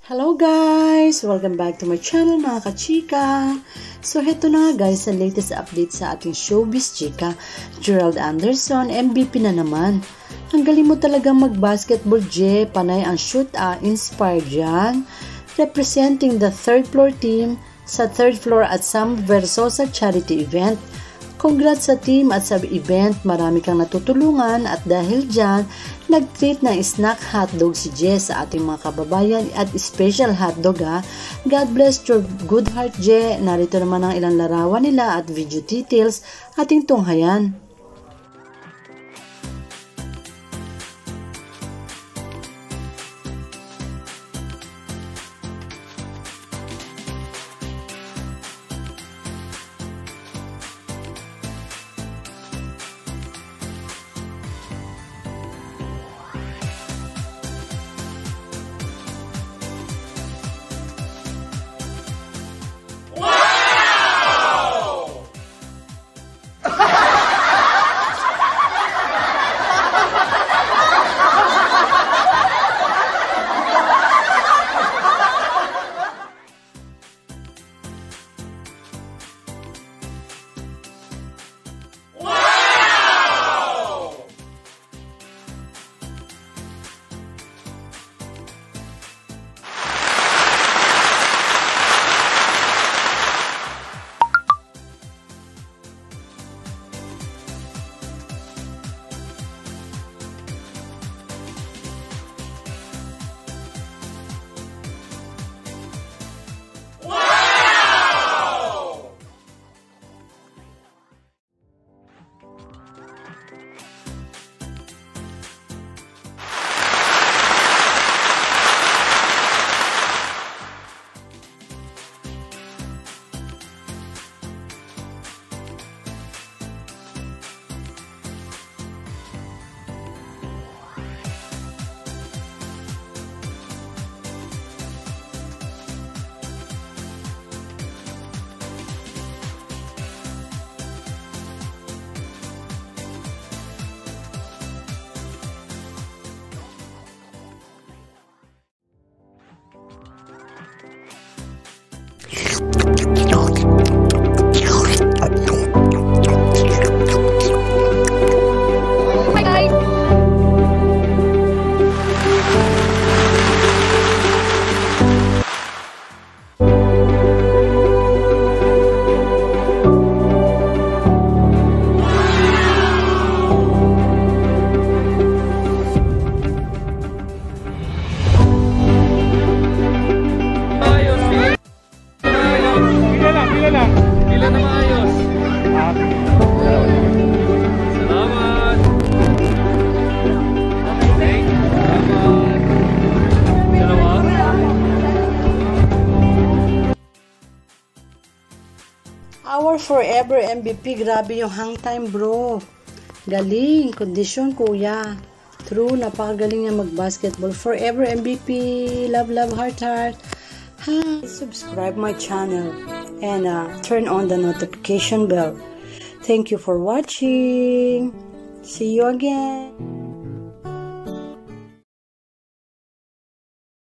Hello guys! Welcome back to my channel mga kachika! So heto na nga guys, ang latest update sa ating showbiz chika. Gerald Anderson, MVP na naman. Ang galing mo talagang mag-basketball, J. Panay ang shoot inspired yan. Representing the third floor team sa third floor at Sam Versosa charity event. Congrats sa team at sa event, marami kang natutulungan at dahil dyan, nag-treat ng snack hotdog si Jess sa ating mga kababayan at special hotdog ha. God bless your good heart, Je. Narito naman ang ilang larawan nila at video details ating tunghayan. Our forever MVP, grabe yung hang time bro. Galing, kondisyon kuya. True, napakagaling niya mag-basketball. Forever MVP, love, love, heart, heart. Hi, subscribe my channel and turn on the notification bell. Thank you for watching. See you again.